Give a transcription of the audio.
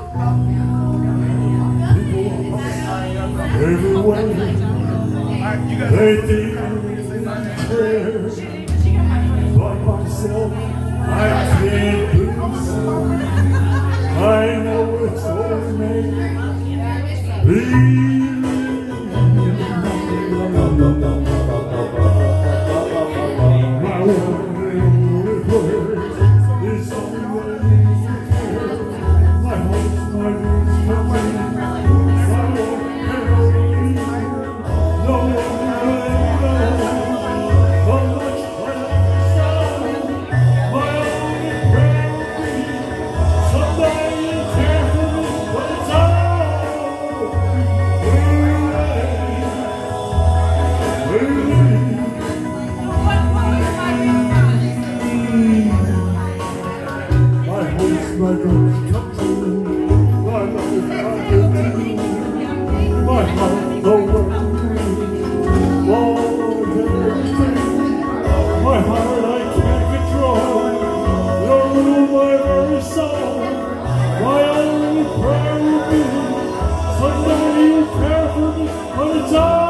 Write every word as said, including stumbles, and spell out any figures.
Everywhere they think prayers by myself, I can't lose. I know it's only believe. My one and only word is always care. My hopes, my dreams come in. My dreams come true. My life I can do. My heart the world. Lord, everything. My heart I can't control. You're my very soul. My only prayer would be someday you care for me when it's all.